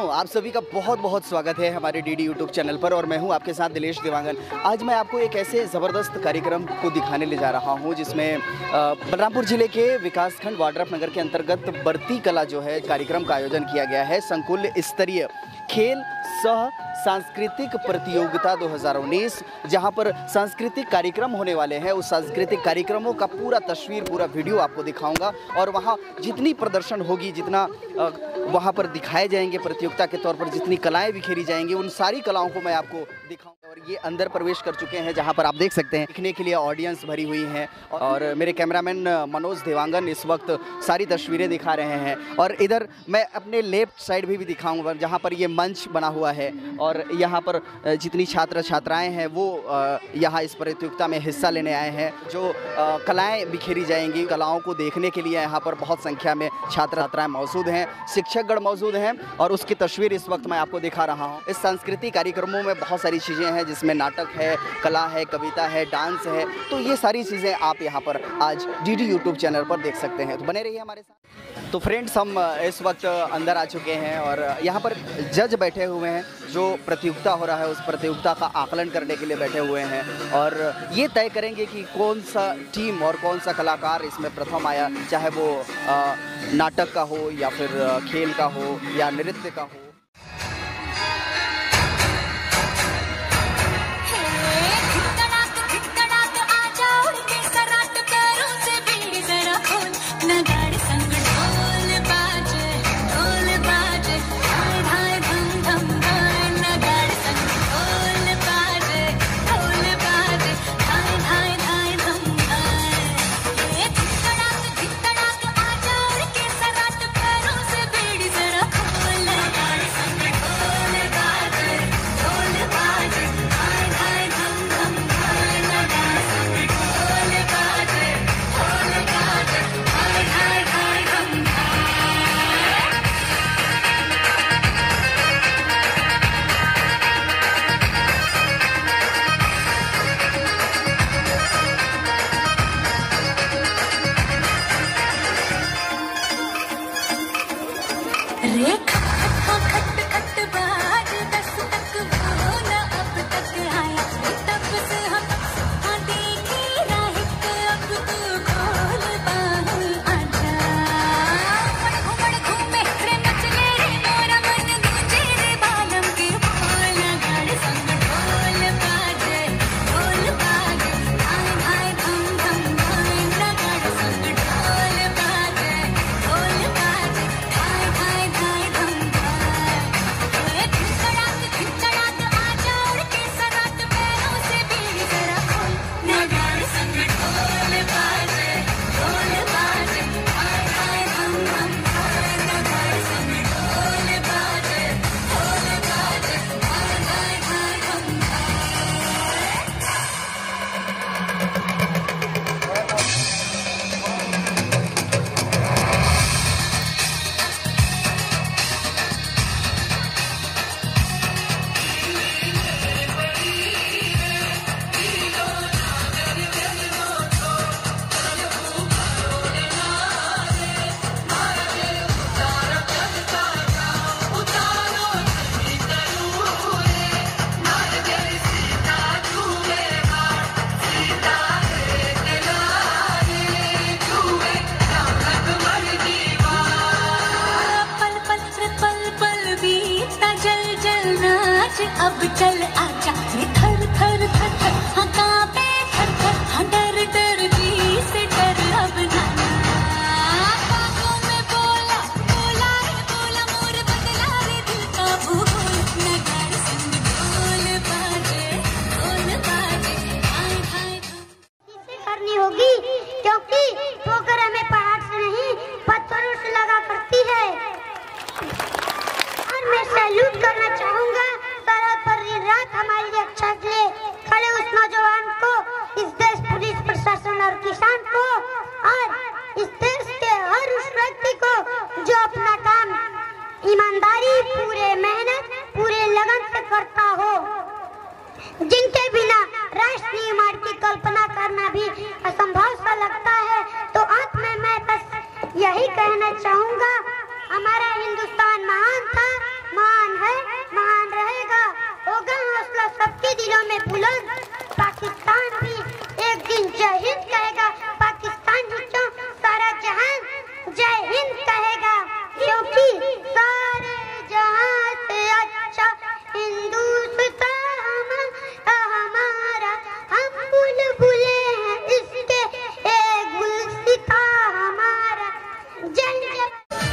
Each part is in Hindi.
दोस्तों, आप सभी का बहुत बहुत स्वागत है हमारे डीडी यूट्यूब चैनल पर और मैं हूं आपके साथ दिलेश देवांगन। आज मैं आपको एक ऐसे ज़बरदस्त कार्यक्रम को दिखाने ले जा रहा हूं जिसमें बलरामपुर जिले के विकासखंड वाड्रफ नगर के अंतर्गत बरती कला जो है कार्यक्रम का आयोजन किया गया है। संकुल स्तरीय खेल सह सांस्कृतिक प्रतियोगिता 2019, जहां पर सांस्कृतिक कार्यक्रम होने वाले हैं। उस सांस्कृतिक कार्यक्रमों का पूरा तस्वीर, पूरा वीडियो आपको दिखाऊंगा और वहां जितनी प्रदर्शन होगी, जितना वहां पर दिखाए जाएंगे प्रतियोगिता के तौर पर, जितनी कलाएं बिखेरी जाएंगी, उन सारी कलाओं को मैं आपको दिखाऊंगा। और ये अंदर प्रवेश कर चुके हैं जहां पर आप देख सकते हैं दिखने के लिए ऑडियंस भरी हुई है और मेरे कैमरामैन मनोज देवांगन इस वक्त सारी तस्वीरें दिखा रहे हैं। और इधर मैं अपने लेफ्ट साइड भी दिखाऊंगा जहां पर ये मंच बना हुआ है और यहाँ पर जितनी छात्र छात्राएं हैं वो यहाँ इस प्रतियोगिता में हिस्सा लेने आए हैं। जो कलाएं बिखेरी जाएंगी, कलाओं को देखने के लिए यहाँ पर बहुत संख्या में छात्र छात्राएं मौजूद हैं, शिक्षकगण मौजूद हैं और उसकी तस्वीर इस वक्त मैं आपको दिखा रहा हूँ। इस सांस्कृतिक कार्यक्रमों में बहुत सारी चीज़ें हैं जिसमें नाटक है, कला है, कविता है, डांस है। तो ये सारी चीज़ें आप यहाँ पर आज डीडी यूट्यूब चैनल पर देख सकते हैं। तो बने रहिए हमारे साथ। तो फ्रेंड्स, हम इस वक्त अंदर आ चुके हैं और यहाँ पर जज बैठे हुए हैं। जो प्रतियोगिता हो रहा है उस प्रतियोगिता का आकलन करने के लिए बैठे हुए हैं और ये तय करेंगे कि कौन सा टीम और कौन सा कलाकार इसमें प्रथम आया, चाहे वो नाटक का हो या फिर खेल का हो या नृत्य का हो। अब चल आजा, थर थर थर थर, हाँ कांपे थर थर, हाँ डर डर जी से डर अब ना। बागों में बोला बोला रे बोला, मोर बदला रे दिल का भूल। नगाड़े संग ढोल बाजे, हाय हाय। इसे करनी होगी क्योंकि ठोकर हमें पहाड़ से नहीं पत्थरों से लगा करती है। और मैं सैल्यूट करना चाहूँगा रात हमारी रक्षा के लिए खड़े उस नौजवान को, इस देश पुलिस प्रशासन और किसान को और इस देश के हर उस व्यक्ति को जो अपना काम ईमानदारी, पूरे मेहनत, पूरे लगन से करता हो, जिनके बिना राष्ट्र निर्माण की कल्पना करना भी असंभव सा लगता है। तो अंत में मैं बस यही कहना चाहूँगा, हमारा हिंदुस्तान महान था, महान है, महान रहेगा, होगा हौसला सबके दिलों में बुलंद। पाकिस्तान भी एक दिन जय हिंद कहेगा, पाकिस्तान ही क्यों सारा जहान जय हिंद कहेगा, क्योंकि सारे जहां से अच्छा हिंदुस्तान हमारा, हम बुलबुले हैं इसके एक गुलसिता हमारा। जय जय।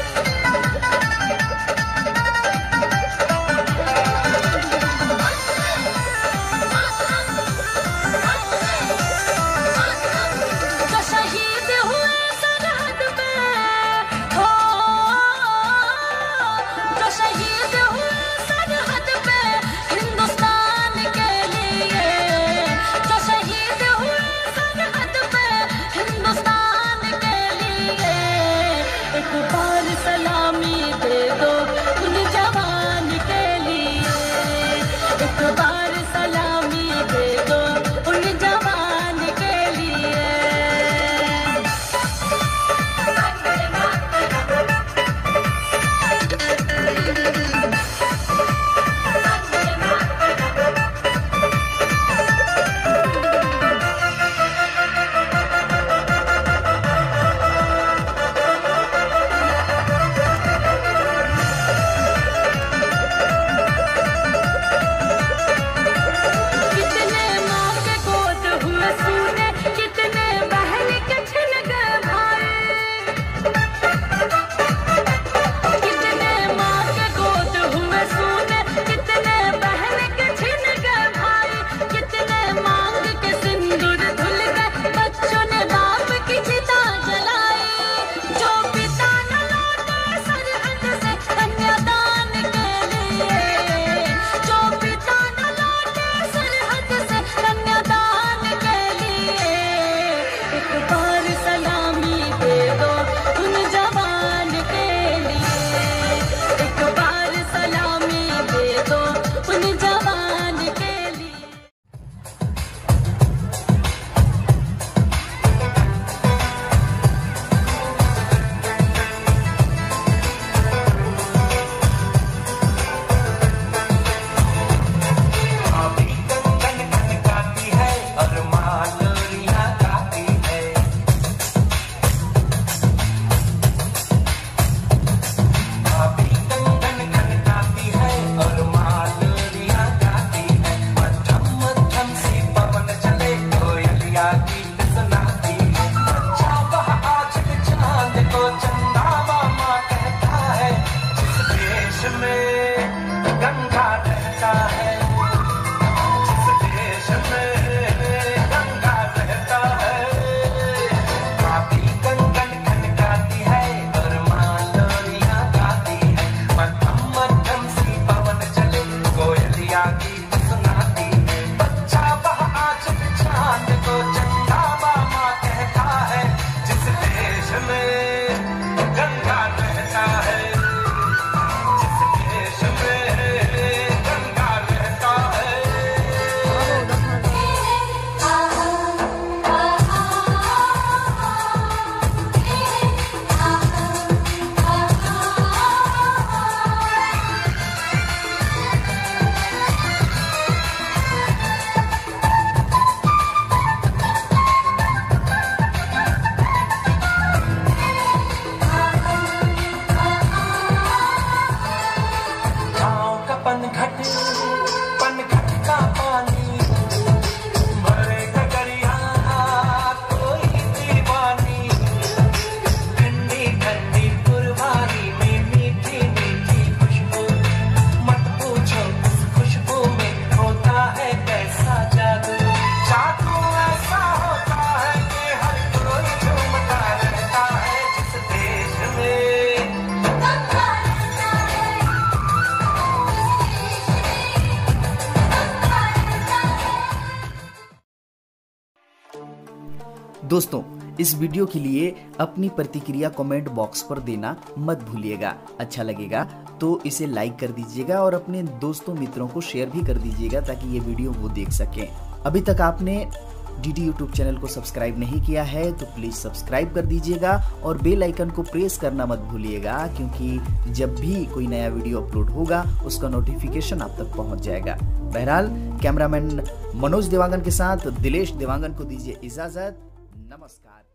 दोस्तों, इस वीडियो के लिए अपनी प्रतिक्रिया कमेंट बॉक्स पर देना मत भूलिएगा। अच्छा लगेगा तो इसे लाइक कर दीजिएगा और अपने दोस्तों मित्रों को शेयर भी कर दीजिएगा ताकि ये वीडियो वो देख सकें। अभी तक आपने डीडी यूट्यूब चैनल को सब्सक्राइब नहीं किया है तो प्लीज़ सब्सक्राइब कर दीजिएगा और बेल आइकन को प्रेस करना मत भूलिएगा, क्योंकि जब भी कोई नया वीडियो अपलोड होगा उसका नोटिफिकेशन आप तक पहुंच जाएगा। बहरहाल कैमरामैन मनोज देवांगन के साथ दिलेश देवांगन को दीजिए इजाज़त। नमस्कार।